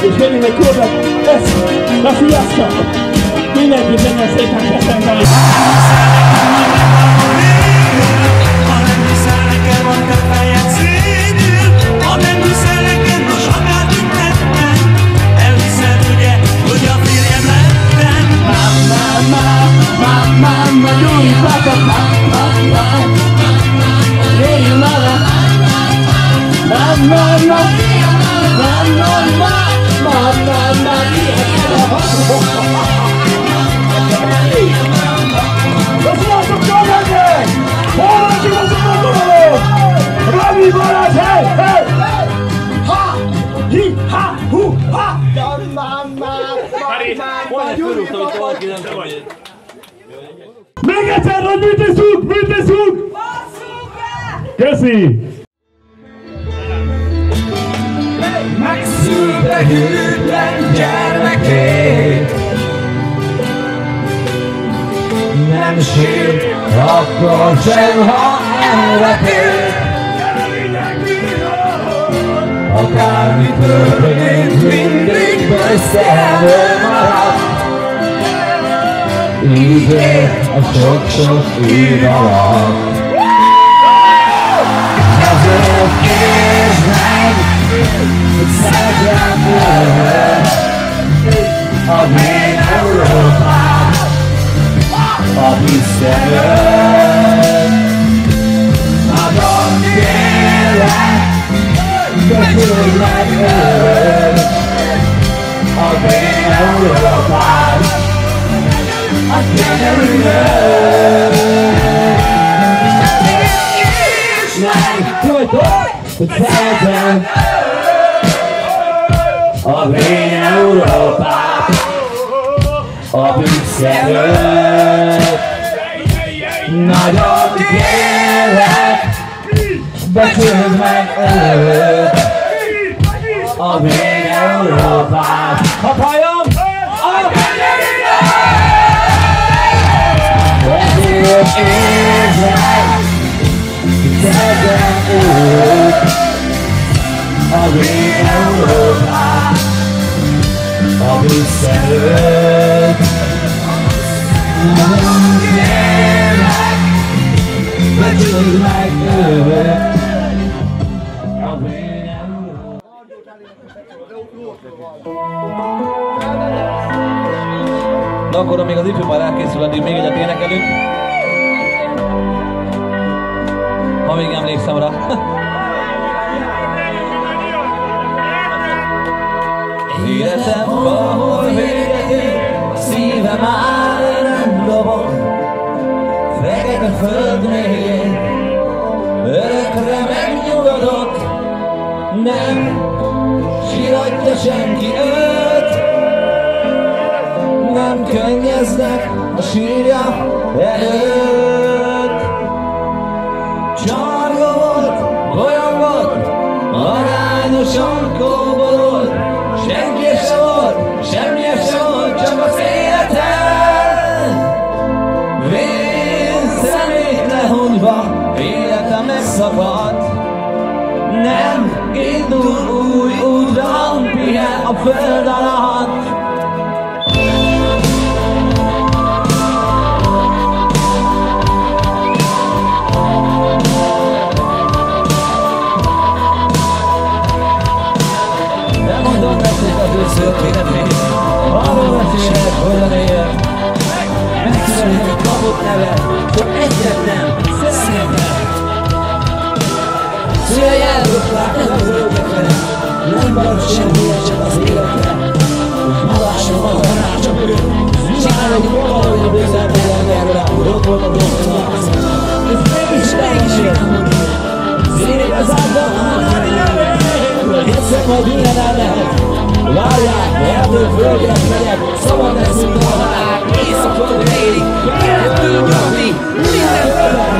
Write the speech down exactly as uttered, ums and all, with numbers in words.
és megint egy korban lesz. Na sziasztok! Mindenki menjen szépen Kecskemétre! Ha nem hiszel nekem, a te fejed szédül. Ha nem hiszel nekem, most akármit tettem. Elhiszed ugye, hogy a férjem lettem. Mamma, mamma, mamma, nyújj, papa, mamma, mamma, hey, mama, mamma, mamma, mamma, mamma, sziasztok, Csabendek! Hol van ki az a gondolom? Rami Balázs, hey, hey! Ha! Hi, ha, hu, ha! Még egyszer, hogy mit teszünk, mit teszünk? Köszi! Megszűnt a hűtlen gyermekét. Nem sír, akkor sem, ha elvetél. Akármi történt, mindig beszélő marad. Így él a sok-sok év alatt. Ezért értsd meg, hogy szeretlek tőled a mély Európát, a visszajön. Nagyon kérlek, becsüld meg őt, a mély Európát, a gyönyörű nőt. Értsd meg, hogy szeretem a mély Európát, a bűnszerőt. Nagyon kérlek, becsüld meg őt, a mély Európát. Hatalom! A gyönyörű nőt! Ezért értsd meg, szeretem őt, a mély Európát, a bűnszerőt. Nagyon kérlek, becsüld meg őt, a mély Európát. Na akkor, amíg az ifjú már elkészül, addig még egyet énekelünk. Ha még emlékszem rá. Életem valahol véget ér, a szívem áll, nem dobog. Fekete föld mélyén, örökre megnyugodott. Nem síratja senki őt, nem könnyeznek a sírja előtt. Csarga volt, bolyongott, arányosan kóborolt. Senki se volt, semmi se volt, csak az életem. Vén szemét lehunyva, élete megszakadt. Nem indul új útra, pihen a föld alatt. Történetét, arról mesélek, hogyan él. Megszületik a kapott neve, csak egyet nem, szeretem. Szülei eldobták, nem az őket, nem maradt semmilyen csak az életre. Magásom az a rácsak ő, csinálok valahogy a bőzelmében erre, ott volt a dolgozás. Ez mégis mégis színét az átban, egyszer majd minden el lehet. Várják, erdő földjek megyek, szabad leszünk a halál, éjszakon élik, kettő nyomni, minden földre.